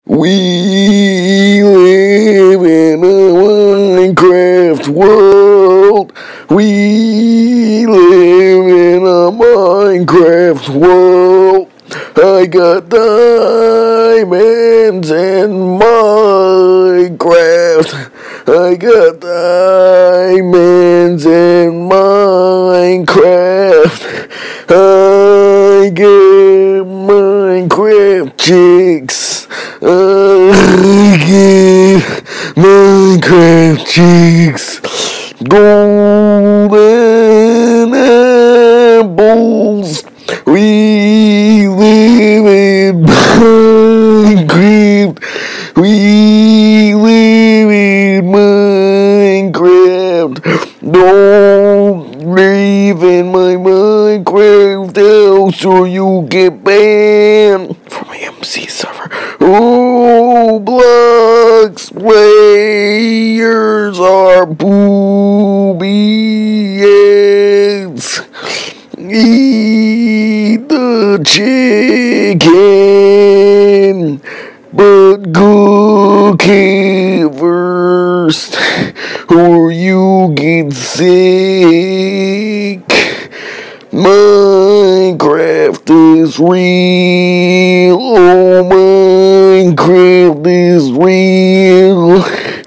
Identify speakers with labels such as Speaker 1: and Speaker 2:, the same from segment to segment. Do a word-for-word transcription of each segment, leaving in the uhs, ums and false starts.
Speaker 1: We live in a Minecraft world. We live in a Minecraft world. I got diamonds in Minecraft. I got diamonds in Minecraft. I get Minecraft chicks. I get Minecraft chicks. Golden apples. We live in Minecraft. We live in Minecraft. Don't live in my Minecraft house or you get banned from my M C server. Oh, blocks players are boobies. Eat the chicken, but cook it first, or you get sick. Minecraft is real. Oh, Minecraft is real.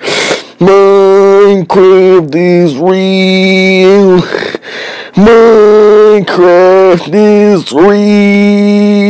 Speaker 1: Minecraft is real. Minecraft is real.